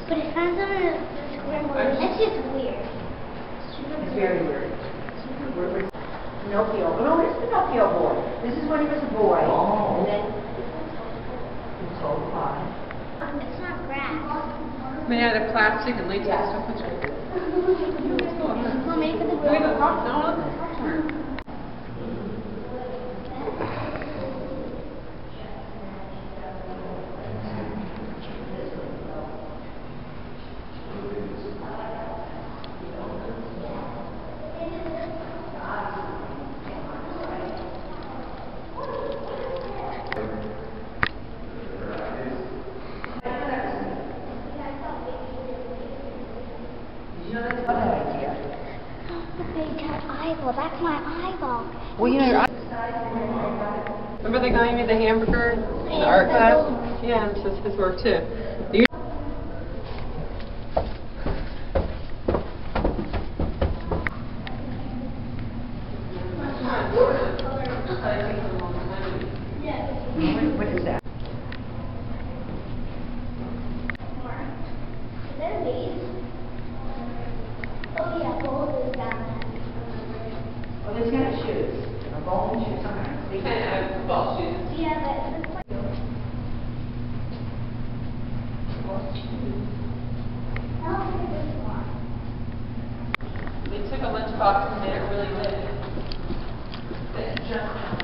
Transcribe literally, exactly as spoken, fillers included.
But it finds them in the scramble. It's just weird. It's very weird. We're, we're Pinocchio. Oh, no, it's Pinocchio boy. This is when he was a boy. Oh. And then he told why. It's not grass. Made out of plastic and latex Yeah. stuff. What's right? Well, maybe the Look at the top. No, look at the top part. You know, that's a good idea. The big eyeball. That's my eyeball. Well, you know, Remember the guy who made the hamburger in the art class? Yeah, this is his work too. You what is that? Is that a vase? Oh yeah, gold is down there. Oh, there's kind of shoes. A ball and shoes. Sometimes they kind of have football shoes. Yeah, but it looks like... I don't think this one. They took a lunchbox and made it really big. Just